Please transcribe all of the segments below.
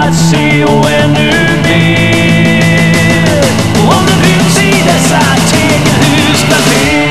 att se och ännu mer. Och om du ryms i dessa tegelhuskvarter.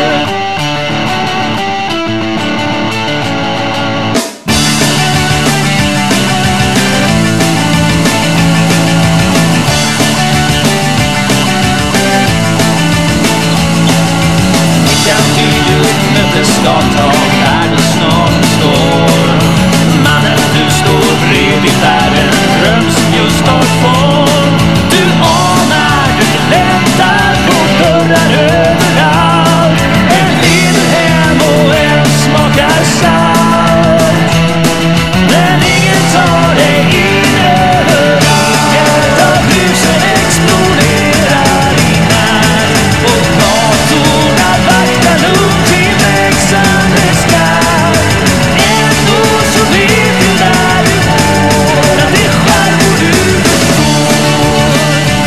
Mötesgatan där du snart står. Mannen du står bredvid bär en dröm som just har form. Du anar, du lättar på dörrar överallt. En leder hem och en smakar salt. Men ingen tar dig in överallt. Ett av husen exploderar i när. Och gatorna vaktar nog till växande skall. Ändå så vet du när du går att det skärmor du förstår.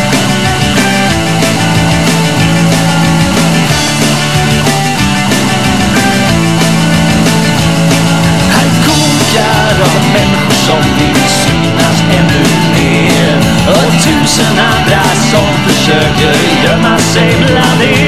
Här kokar av människor som vill synas ännu mer. Och tusen andra som försöker gömma sig bland er.